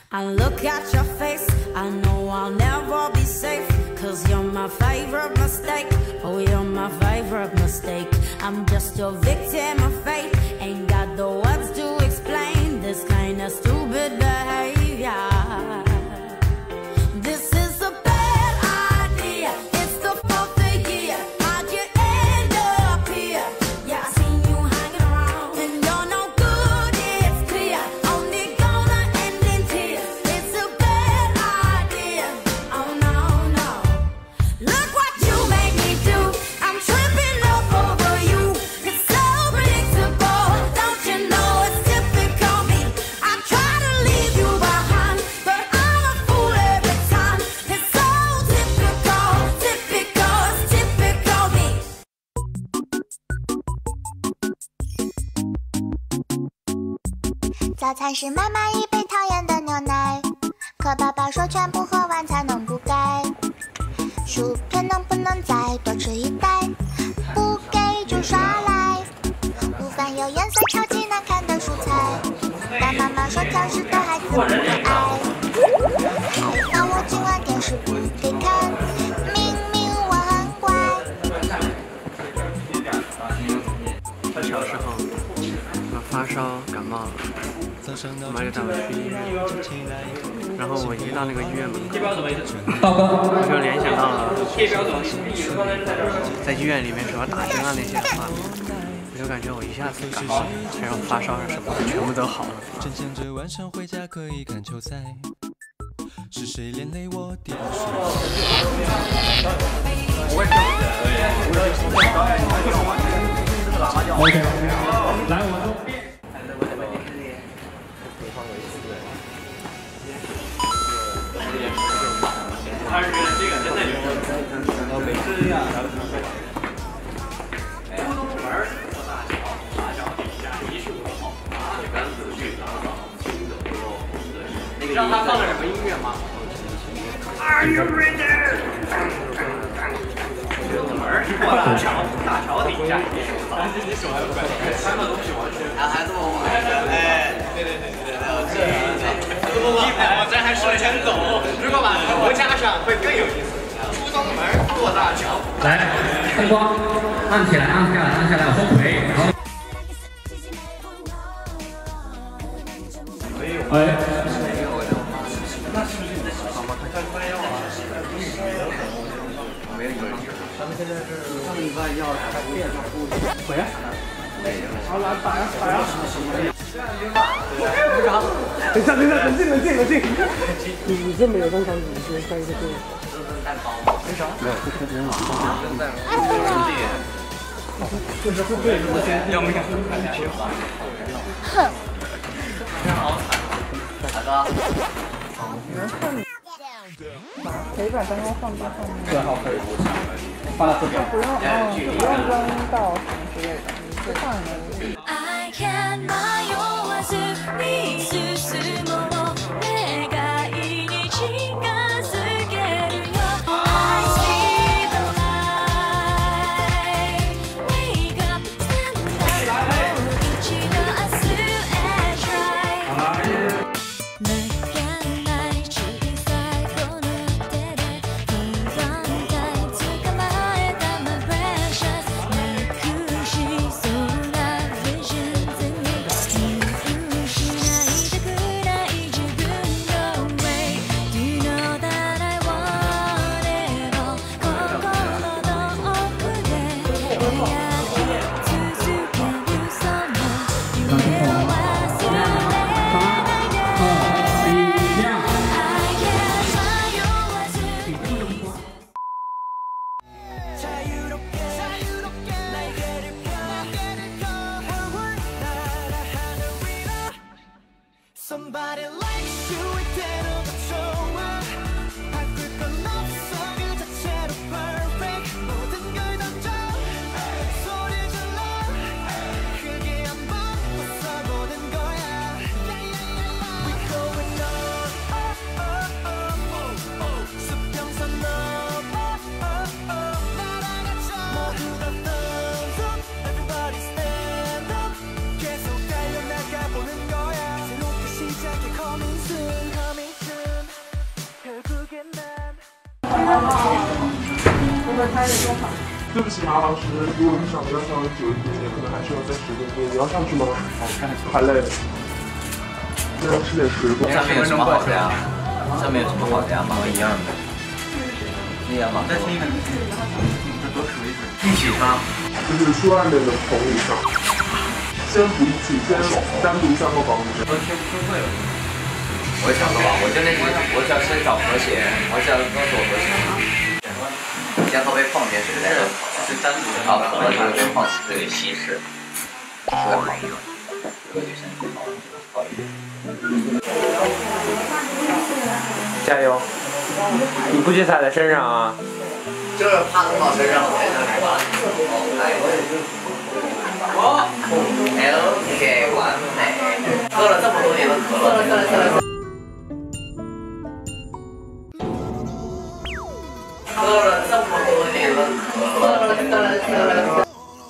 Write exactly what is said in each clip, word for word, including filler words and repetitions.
I look at your face, I know I'll never be safe. Cause you're my favorite mistake. Oh, you're my favorite mistake. I'm just a victim of fate. Ain't got the words to explain this kind of stupid behavior. This is a bad idea. It's the fourth year. How'd you end up here? Yeah, I seen you hanging around, and you're no good, it's clear. Only gonna end in tears. It's a bad idea. Oh no, no. Look what you made me do. I'm tripping up over you. It's so predictable. Don't you know it's typical me? I try to leave you behind, but I'm a fool every time. It's so typical, typical, it's typical me. 早餐是妈妈一杯讨厌的牛奶，可爸爸说全部喝完才能不改。薯片能不能再多吃一袋？不给就耍赖。午饭有颜色超级难看的蔬菜，但妈妈说挑食的孩子不可爱。还骂我今晚电视不给看，明明我很乖。 小时候我发烧感冒了，妈妈就带我去医院，然后我一到那个医院门口，我就联想到了在医院里面主要打针啊那些的画面，我就感觉我一下子感冒，还有发烧什么的全部都好了。 正想着晚上回家可以看球赛，是谁连累我点 ？OK， 来我说。 他是觉得这个真的有每次呀，哎，门多大小，大小底下一束好，拿着杆子去打扫，行走不漏风的事。你知道他放的什么音乐吗 ？Are you ready？ 门过大桥，大桥底下一束好，你手还要拐，三个东西完全。啊，还这么玩？哎，对对对对对，这这一排我这还顺前走，如果把头加上会更有意思。初中门过大桥。 来，灯光按起来，按下来，按下来，我说回，然后。哎。那是不是你在洗澡吗？他快要啊。没有。咱们现在是上礼拜要开店上铺子。回来。好，来打呀打呀！等一下等一下，冷静冷静冷静！你你这没有动枪，你先开一个队。蛋包吗？没啥。没有，就开始往上。这是对的，要不然快点去吧。哼。非常好惨，大哥。 把可以把灯光放到上面。 对，好，可以。放到这边。 不用，嗯，不用扔到什么之类的，你就放在那里。 I can't迷わずに進もう願いに近づけるよ I see the light Wake up, stand up もう一度明日へ try 抜けない小さいこの手で不安感捕まえた My precious なくしそうなSomebody likes you 이대로가 좋아 바꿀 건 없어 그 자체로 perfect 모든 걸 던져 소리 질러 크게 한번 웃어보는 거야 We going up oh, oh, oh, oh. 수평선 넘어 oh, oh, oh. 날아가자 모두 다 thumbs up Everybody stand up 계속 달려나가 보는 거야 새롭게 시작해 coming soon coming 对不起，马老师，如果你想的要稍微久一点点，可能还需要再十分钟。你要上去吗？太累了。那要吃点水果。 上面有什么好的呀？上面有什么好的呀？毛一样的。一样吗？再听一遍。这多数一次。一起唱。 就是书外面的同理上。先不一起，先单独三个房子。 我学不会了。我想过吧，我就那个，我只要先找和弦，我只要告诉我和弦。先稍微放点水再说。是单独的。好，可能就会放这个稀释。是个好一点。这个就先好好一点。 加油！你不许踩在身上啊！ 就是怕弄到身上才能来吧。哦 ，OK， 完美。喝了这么多年的可乐。喝了，喝了，喝了。喝了这么多年的可乐。喝了，喝了，喝了。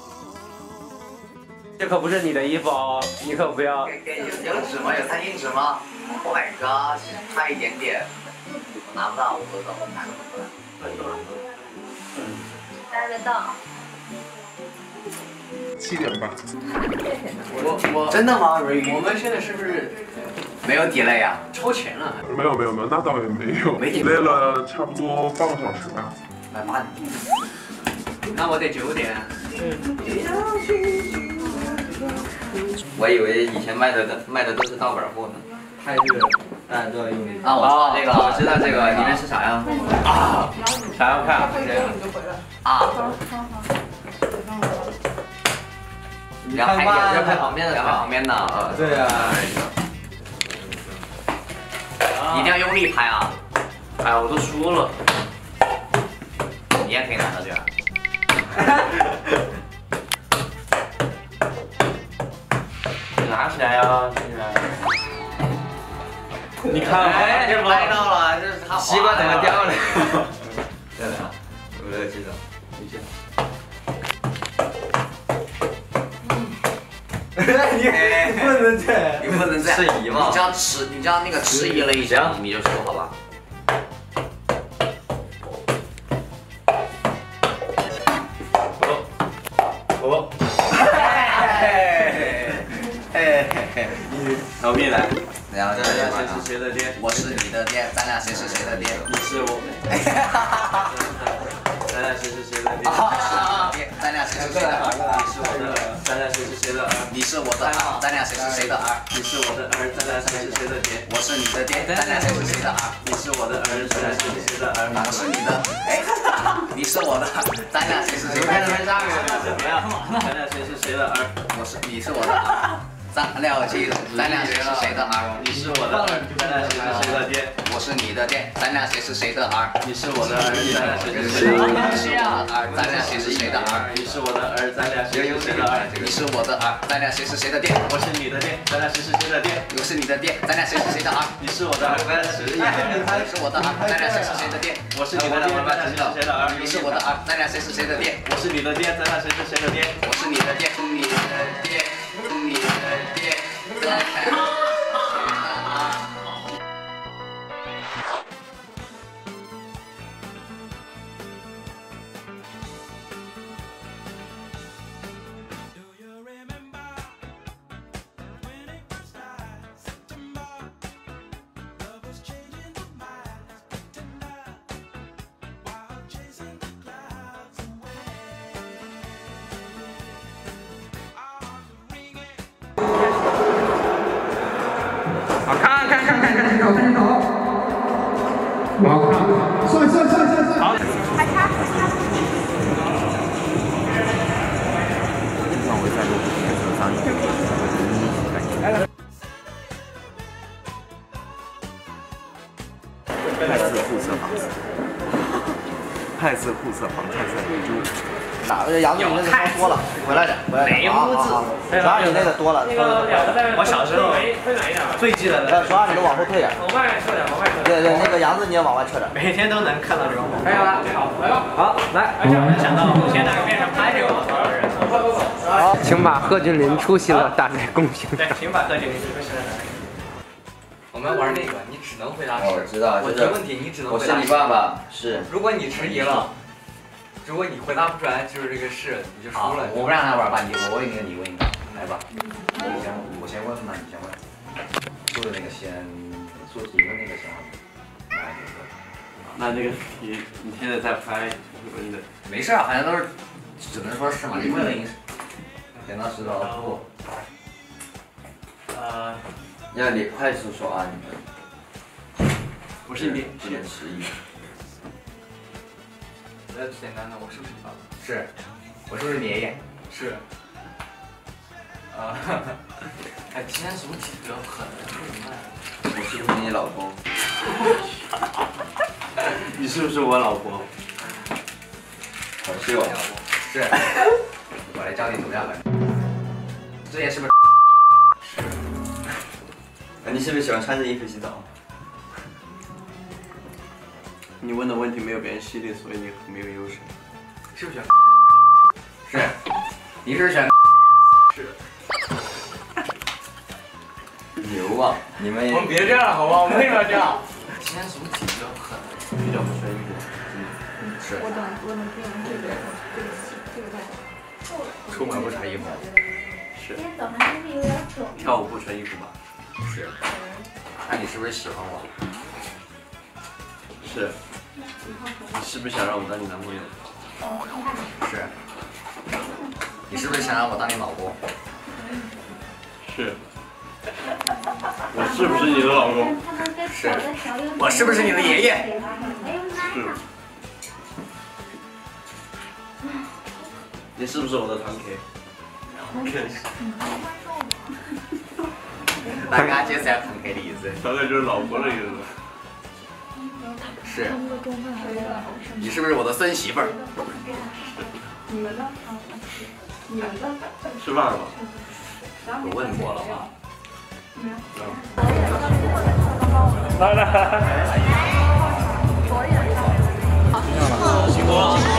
这可不是你的衣服哦，你可不要。 有纸吗？有餐巾纸吗 ？Oh my god， 差一点点，拿不到，我不走。 待得到。 七点半。 我我真的吗？我们现在是不是没有 delay 啊？抽钱了？ 没有没有没有，那倒也没有。 没 delay 了差不多半个小时吧。 来八点。那我得九点。我以为以前卖的卖的都是盗版货呢。太热，大家都要用力。啊，我知道这个，我知道这个，里面是啥呀？啊，啥要看？这个。啊。要拍要拍旁边的，要拍旁边的。对啊。一定要用力拍啊！哎，我都输了。你也可以拿到这个。拿起来呀！你看，哎，拍到了，这是他西瓜怎么掉了？对了，我没有记得，你记。你不能这样，你不能这样，迟疑嘛。你只要迟，你只要那个迟疑了一下，你就输，好吧？我。逃避来，然后咱俩谁是谁的爹？我是你的爹，咱俩谁是谁的爹？你是我。咱俩谁是谁的爹？咱俩谁是谁的儿？你是我的儿。咱俩谁是谁的儿？你是我的儿。咱俩谁是谁的儿？你是我的儿。咱俩谁是谁的爹？我是你的爹。咱俩谁是谁的儿？你是我的儿。咱俩谁是谁的儿？我是你的。哎，你是我的。咱俩谁是谁的爹？咱俩谁是谁的儿？我是你是我的儿。咱俩记住，咱俩谁是谁的儿？你是我的儿，咱俩谁是谁的爹？我是你的爹，咱俩谁是谁的儿？你是我的儿，咱俩谁是谁的儿？你是我的儿，咱俩谁是谁的儿？你是我的儿，咱俩谁是谁的儿？你是我的儿，咱俩谁是谁的爹？我是你的爹，咱俩谁是谁的爹？我是你的爹，咱俩谁是谁的儿？你是我的儿，咱俩谁是谁的儿？你是我的儿，咱俩谁是谁的爹？我是你的爹，咱俩谁是谁的儿？你是我的儿，咱俩谁是谁的爹？我是你的爹，咱俩谁是谁的爹？我是你的爹，你的爹。你的爹，咱俩谁是谁的儿？ 好看，看看看看看，看头，好看，帅帅帅帅帅，好。还差。让我再录一次三年，来了。派次互测房子，派次互测房菜色遗珠。 哪个杨子你那个说多了，回来点，回来点。好好好，十二你那个多了。 我小时候最记得的。 十二你都往后退点。 往外撤点，往外撤。 对对，那个杨子你也往外撤点。 每天都能看到这种。可以了，好，来吧。好，来。而且我能想到，现在变成拍这个广告的人。好，请把贺峻霖出席了大概公屏。对，请把贺峻霖出席了大概。 我们玩那个，你只能回答是。 我知道， 我提问题你只能回答。 我是你爸爸，是。 如果你迟疑了，如果你回答不出来，就是这个是，你就输了。 我不让他玩吧，你我问一个，你问一个，来吧。我先我先问嘛，你先问。做的那个先做题的那个先问。来，你说。 那这个题你现在在拍，问的。 没事啊，反正都是，只能说是嘛。你问了赢。剪刀石头布。 呃。 要你快速说啊，你们。 我是你， 不能迟疑。 呃，简单的，我是不是你爸爸？ 是。我是不是你爷爷？ 是。啊，哎，今天是不是比较狠？ 我是不是你老公？ 你是不是我老婆？ 好秀啊！是。我来教你怎么样玩。之前是不是？是。你是不是喜欢穿着衣服洗澡？ 你问的问题没有别人犀利，所以你没有优势。 是不是？ 是。你是不是选？ 是。 牛啊！你们我们别这样了，好吧？我们为什么要这样？今天是不是比较狠？ 比较不穿衣服。 嗯，是。 我懂，我能听这个这个这个道。 出门不穿衣服。 是。 今天早上是不是有点肿？ 跳舞不穿衣服吧？ 是。那你是不是喜欢我？ 是。你是不是想让我当你男朋友？ 是。你是不是想让我当你老公？ 是。我是不是你的老公？ 是。我是不是你的爷爷？ 是。你是不是我的堂 K？ 来给大家介绍一下堂 K 的意思。 大概就是老婆的意思。 是。你是不是我的孙媳妇儿？ 你们呢？你们呢？ 吃饭了吗？ 我问过了吗？ 来来来。 辛苦了。